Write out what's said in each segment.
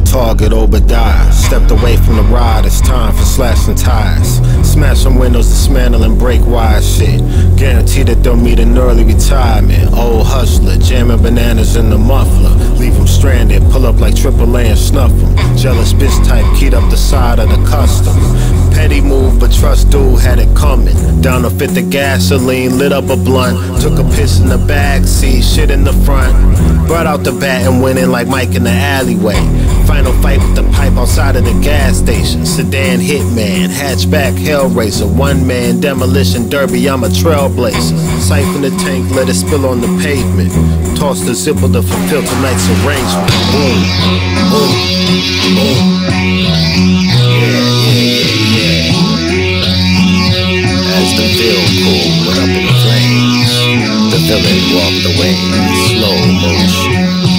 Target Obadiah. Stepped away from the ride, it's time for slashing tires. Smash some windows, dismantle and break wire shit. Guarantee that they'll meet an early retirement. Old hustler, jamming bananas in the muffler. Leave them stranded, pull up like AAA and snuff them. Jealous bitch type, keyed up the side of the custom. Petty move, but trust dude had it coming. Down to fit the gasoline, lit up a blunt. Took a piss in the back seat, shit in the front. Brought out the bat and went in like Mike in the alleyway. Final fight with the pipe outside of the gas station. Sedan hitman, hatchback hellraiser. One man demolition derby, I'm a trailblazer. Siphon the tank, let it spill on the pavement. Toss the zipper to fulfill tonight's arrangement. Boom, boom, boom. Yeah. As the field pool went up in the flames, the villain walked away in slow motion.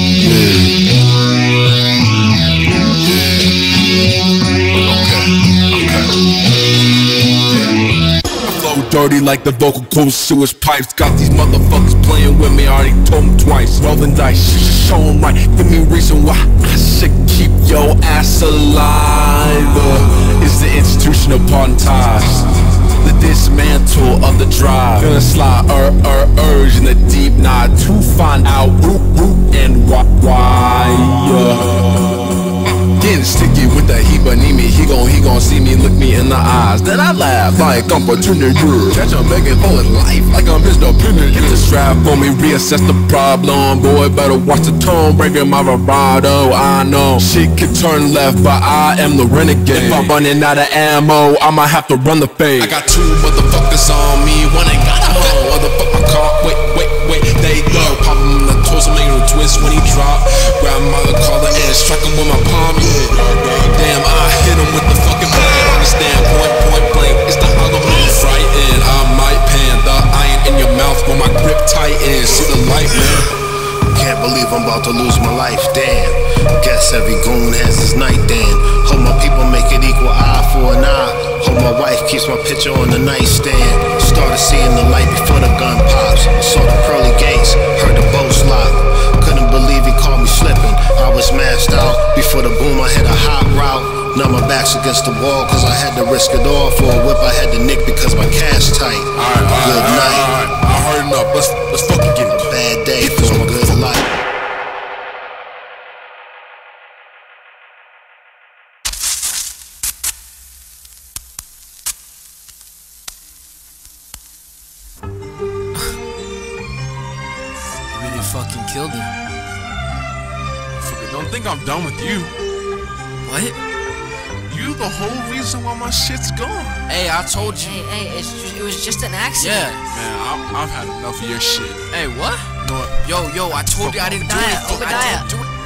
Dirty like the vocal cords, sewage pipes. Got these motherfuckers playing with me, I already told them twice. Rolling dice, show them right. Give me a reason why I should keep your ass alive. It's the institution of parting ties, the dismantle of the drive. Gonna slide, urge in the deep knot to find out who and why. Getting sticky with the he beneath me. He gon' see me, look me in the eyes. Then I laugh like opportunity. Catch him begging for his life like I'm Mr. Penny. Get the strap on me, reassess the problem. Boy, better watch the tone, breaking my vibrato. I know shit can turn left, but I am the renegade. If I'm running out of ammo, I might have to run the fade. I got two motherfuckers on me, one ain't got a home. Other fuck my car, wait, they go. Pop him in the torso, make him twist when he drop. Grab my collar and strike him with my palm. Damn, I hit him with the fucking blade. Understand, point blank, it's the hollow man. Frightened, I might pan the iron in your mouth when my grip tightens. See the light, man. Can't believe I'm about to lose my life, damn. Guess every goon has his night then. Hope my people make it equal eye for an eye. Hope my wife keeps my picture on the nightstand. Started seeing the light before the gun pops. Saw the pearly gates, heard the bolts lock. Couldn't believe he caught me slipping. I was mashed out. Before the boom I hit a hot route. Now my back's against the wall cause I had to risk it all. For a whip I had to nick because my cash tight. Good night. I heard enough, let's fucking get it. A bad day for a good life. You fucking killed him. Don't think I'm done with you. What? You the whole reason why my shit's gone. Hey, I told you. Hey, it was just an accident. Yeah. Man, I've had enough of your shit. Hey, what? You know what? Yo, I told you I didn't do anything. Obadiah. I didn't do it.